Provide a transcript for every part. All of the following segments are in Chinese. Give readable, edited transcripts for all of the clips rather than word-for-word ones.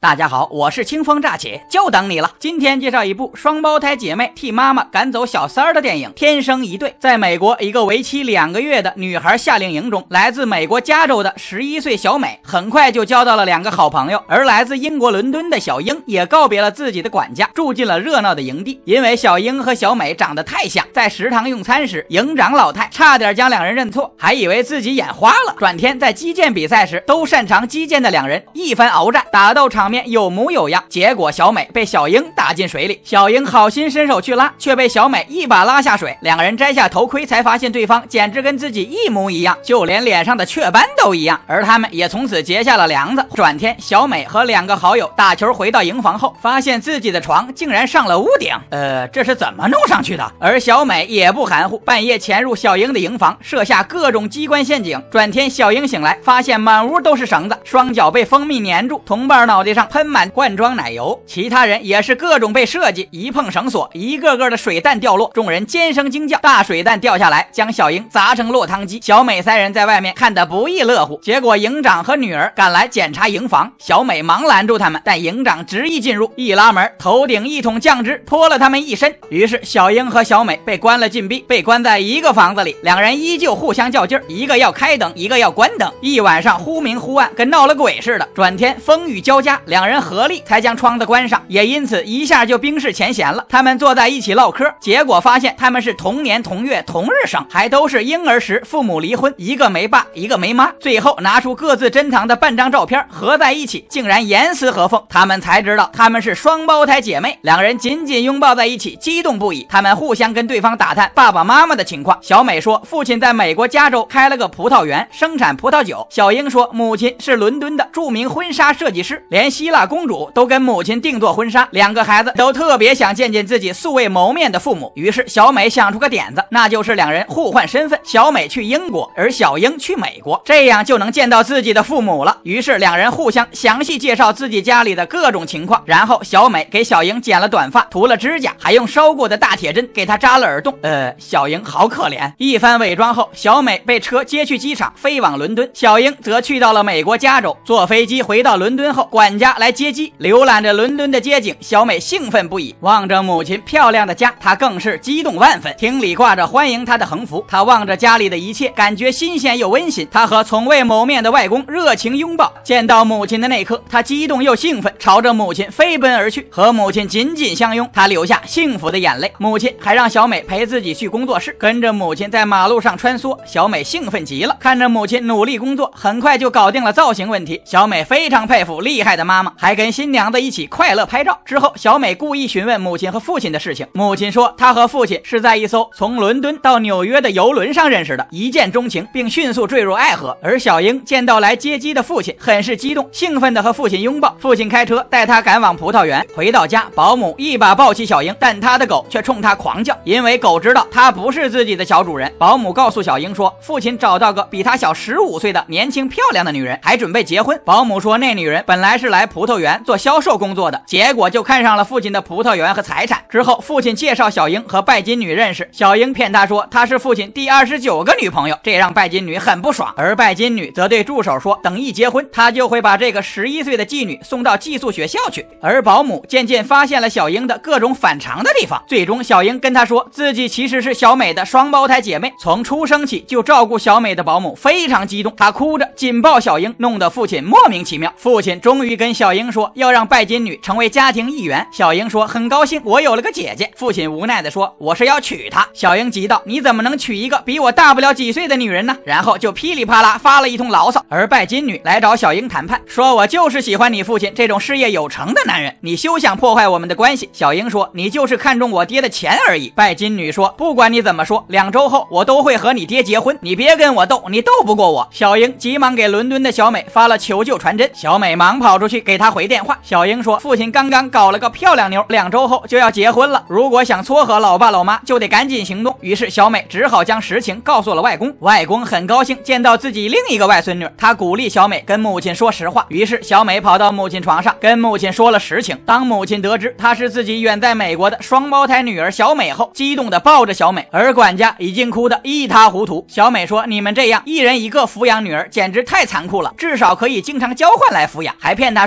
大家好，我是清风乍起，就等你了。今天介绍一部双胞胎姐妹替妈妈赶走小三儿的电影《天生一对》。在美国一个为期2个月的女孩夏令营中，来自美国加州的11岁小美很快就交到了2个好朋友，而来自英国伦敦的小英也告别了自己的管家，住进了热闹的营地。因为小英和小美长得太像，在食堂用餐时，营长老太差点将2人认错，还以为自己眼花了。转天在击剑比赛时，都擅长击剑的2人一番鏖战，打斗场面有模有样，结果小美被小英打进水里，小英好心伸手去拉，却被小美一把拉下水。2人摘下头盔，才发现对方简直跟自己一模一样，就连脸上的雀斑都一样，而他们也从此结下了梁子。转天，小美和2个好友打球回到营房后，发现自己的床竟然上了屋顶，这是怎么弄上去的？而小美也不含糊，半夜潜入小英的营房，设下各种机关陷阱。转天，小英醒来，发现满屋都是绳子，双脚被蜂蜜粘住，同伴脑袋上喷满罐装奶油，其他人也是各种被设计，一碰绳索，一个个的水弹掉落，众人尖声惊叫，大水弹掉下来，将小英砸成落汤鸡。小美3人在外面看得不亦乐乎，结果营长和女儿赶来检查营房，小美忙拦住他们，但营长执意进入，一拉门，头顶一桶酱汁泼了他们一身。于是小英和小美被关了禁闭，被关在一个房子里，2人依旧互相较劲儿，一个要开灯，一个要关灯，一晚上忽明忽暗，跟闹了鬼似的。转天风雨交加，2人合力才将窗子关上，也因此一下就冰释前嫌了。他们坐在一起唠嗑，结果发现他们是同年同月同日生，还都是婴儿时父母离婚，一个没爸一个没妈，最后拿出各自珍藏的半张照片合在一起，竟然严丝合缝。他们才知道他们是双胞胎姐妹，2人紧紧拥抱在一起，激动不已。他们互相跟对方打探爸爸妈妈的情况。小美说父亲在美国加州开了个葡萄园，生产葡萄酒。小英说母亲是伦敦的著名婚纱设计师，连希腊公主都跟母亲定做婚纱。2个孩子都特别想见见自己素未谋面的父母，于是小美想出个点子，那就是2人互换身份，小美去英国，而小英去美国，这样就能见到自己的父母了。于是2人互相详细介绍自己家里的各种情况，然后小美给小英剪了短发，涂了指甲，还用烧过的大铁针给她扎了耳洞。小英好可怜。一番伪装后，小美被车接去机场，飞往伦敦，小英则去到了美国加州。坐飞机回到伦敦后，管家来接机，浏览着伦敦的街景，小美兴奋不已，望着母亲漂亮的家，她更是激动万分。厅里挂着欢迎她的横幅，她望着家里的一切，感觉新鲜又温馨。她和从未谋面的外公热情拥抱，见到母亲的那刻，她激动又兴奋，朝着母亲飞奔而去，和母亲紧紧相拥，她流下幸福的眼泪。母亲还让小美陪自己去工作室，跟着母亲在马路上穿梭，小美兴奋极了，看着母亲努力工作，很快就搞定了造型问题。小美非常佩服厉害的妈妈，还跟新娘子一起快乐拍照。之后小美故意询问母亲和父亲的事情，母亲说她和父亲是在一艘从伦敦到纽约的游轮上认识的，一见钟情，并迅速坠入爱河。而小英见到来接机的父亲，很是激动，兴奋地和父亲拥抱，父亲开车带她赶往葡萄园。回到家，保姆一把抱起小英，但她的狗却冲她狂叫，因为狗知道她不是自己的小主人。保姆告诉小英说，父亲找到个比她小15岁的年轻漂亮的女人，还准备结婚。保姆说那女人本来是来葡萄园做销售工作的，结果就看上了父亲的葡萄园和财产。之后父亲介绍小英和拜金女认识，小英骗他说她是父亲第29个女朋友，这让拜金女很不爽。而拜金女则对助手说，等一结婚，她就会把这个11岁的妓女送到寄宿学校去。而保姆渐渐发现了小英的各种反常的地方，最终小英跟她说自己其实是小美的双胞胎姐妹，从出生起就照顾小美的保姆非常激动，她哭着紧抱小英，弄得父亲莫名其妙。父亲终于跟小英说要让拜金女成为家庭一员，小英说很高兴我有了个姐姐。父亲无奈地说我是要娶她。小英急道你怎么能娶一个比我大不了几岁的女人呢？然后就噼里啪啦发了一通牢骚。而拜金女来找小英谈判，说我就是喜欢你父亲这种事业有成的男人，你休想破坏我们的关系。小英说你就是看中我爹的钱而已。拜金女说不管你怎么说，2周后我都会和你爹结婚，你别跟我斗，你斗不过我。小英急忙给伦敦的小美发了求救传真，小美忙跑出去给她回电话。小英说父亲刚刚搞了个漂亮妞，2周后就要结婚了，如果想撮合老爸老妈就得赶紧行动。于是小美只好将实情告诉了外公，外公很高兴见到自己另一个外孙女，他鼓励小美跟母亲说实话。于是小美跑到母亲床上跟母亲说了实情。当母亲得知她是自己远在美国的双胞胎女儿小美后，激动地抱着小美，而管家已经哭得一塌糊涂。小美说你们这样一人一个抚养女儿简直太残酷了，至少可以经常交换来抚养，还骗她说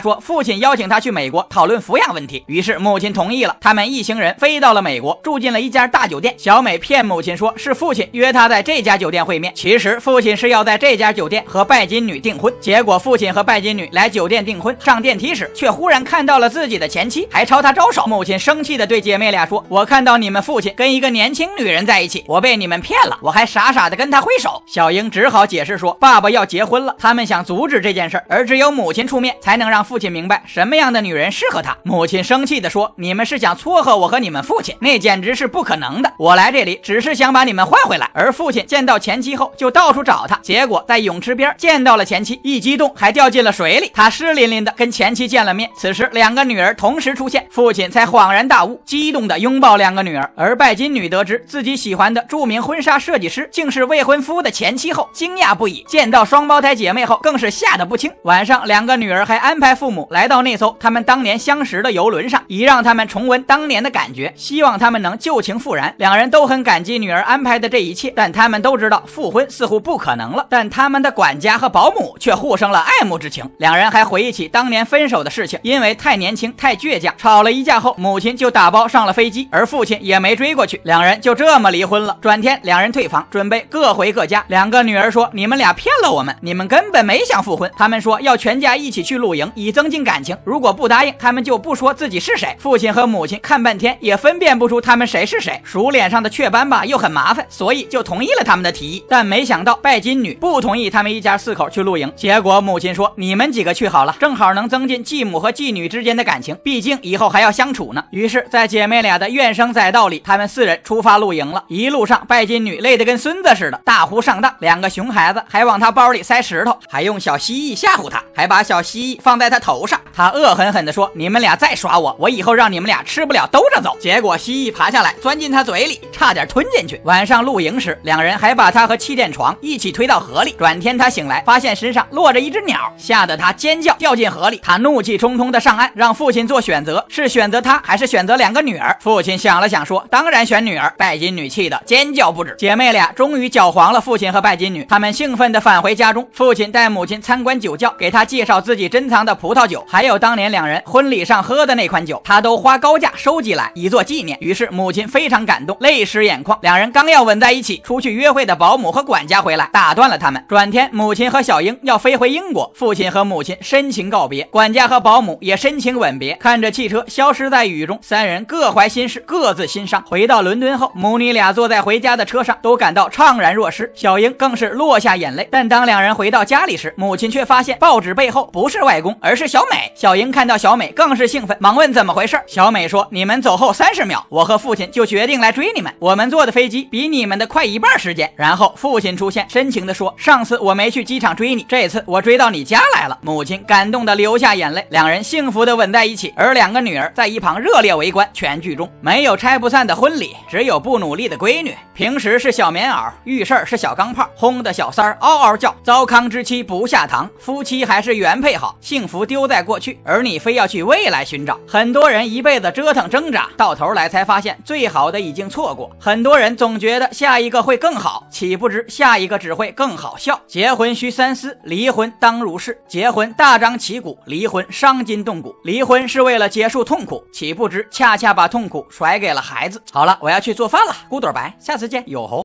说父亲邀请他去美国讨论抚养问题，于是母亲同意了。他们一行人飞到了美国，住进了一家大酒店。小美骗母亲说是父亲约她在这家酒店会面，其实父亲是要在这家酒店和拜金女订婚。结果父亲和拜金女来酒店订婚，上电梯时却忽然看到了自己的前妻，还朝她招手。母亲生气地对姐妹俩说：“我看到你们父亲跟一个年轻女人在一起，我被你们骗了，我还傻傻地跟他挥手。”小英只好解释说爸爸要结婚了，他们想阻止这件事，而只有母亲出面才能让父亲明白什么样的女人适合他。母亲生气地说：“你们是想撮合我和你们父亲，那简直是不可能的，我来这里只是想把你们换回来。”而父亲见到前妻后就到处找他，结果在泳池边见到了前妻，一激动还掉进了水里。他湿淋淋的跟前妻见了面，此时两个女儿同时出现，父亲才恍然大悟，激动的拥抱两个女儿。而拜金女得知自己喜欢的著名婚纱设计师竟是未婚夫的前妻后惊讶不已，见到双胞胎姐妹后更是吓得不轻。晚上两个女儿还安排父母来到那艘他们当年相识的游轮上，以让他们重温当年的感觉，希望他们能旧情复燃。两人都很感激女儿安排的这一切，但他们都知道复婚似乎不可能了，但他们的管家和保姆却互生了爱慕之情。两人还回忆起当年分手的事情，因为太年轻太倔强，吵了一架后母亲就打包上了飞机，而父亲也没追过去，两人就这么离婚了。转天两人退房，准备各回各家。两个女儿说：“你们俩骗了我们，你们根本没想复婚。”他们说要全家一起去露营，以增进感情，如果不答应，他们就不说自己是谁。父亲和母亲看半天也分辨不出他们谁是谁，数脸上的雀斑吧又很麻烦，所以就同意了他们的提议。但没想到拜金女不同意他们一家4口去露营，结果母亲说：“你们几个去好了，正好能增进继母和继女之间的感情，毕竟以后还要相处呢。”于是在姐妹俩的怨声载道里，他们4人出发露营了。一路上拜金女累得跟孙子似的，大呼上当，两个熊孩子还往她包里塞石头，还用小蜥蜴吓唬她，还把小蜥蜴放在她头上。她恶狠狠地说：“你们俩再耍我，我以后让你们俩吃不了兜着走。”结果蜥蜴爬下来钻进她嘴里，差点吞进去。晚上露营时，两人还把她和气垫床一起推到河里。转天她醒来，发现身上落着一只鸟，吓得她尖叫，掉进河里。她怒气冲冲地上岸，让父亲做选择，是选择她还是选择两个女儿。父亲想了想说：“当然选女儿。”拜金女气得尖叫不止。姐妹俩终于搅黄了父亲和拜金女，他们兴奋地返回家中。父亲带母亲参观酒窖，给她介绍自己珍藏的葡萄酒，还有当年两人婚礼上喝的那款酒，他都花高价收集来以作纪念。于是母亲非常感动，泪湿眼眶。两人刚要吻在一起，出去约会的保姆和管家回来，打断了他们。转天母亲和小英要飞回英国，父亲和母亲深情告别，管家和保姆也深情吻别。看着汽车消失在雨中，三人各怀心事，各自心伤。回到伦敦后，母女俩坐在回家的车上，都感到怅然若失，小英更是落下眼泪。但当两人回到家里时，母亲却发现报纸背后不是外公，而是小美。小英看到小美更是兴奋，忙问怎么回事。小美说：“你们走后30秒，我和父亲就决定来追你们，我们坐的飞机比你们的快1半时间。”然后父亲出现，深情地说：“上次我没去机场追你，这次我追到你家来了。”母亲感动地流下眼泪，两人幸福地吻在一起，而两个女儿在一旁热烈围观。全剧中没有拆不散的婚礼，只有不努力的闺女。平时是小棉袄，遇事儿是小钢炮，轰的小三儿嗷嗷叫。糟糠之妻不下堂，夫妻还是原配好，幸福丢在过去，而你非要去未来寻找。很多人一辈子折腾挣扎，到头来才发现最好的已经错过。很多人总觉得下一个会更好，岂不知下一个只会更好笑。结婚需三思，离婚当如是。结婚大张旗鼓，离婚伤筋动骨。离婚是为了结束痛苦，岂不知恰恰把痛苦甩给了孩子。好了，我要去做饭了，咕朵白，下次见，有猴。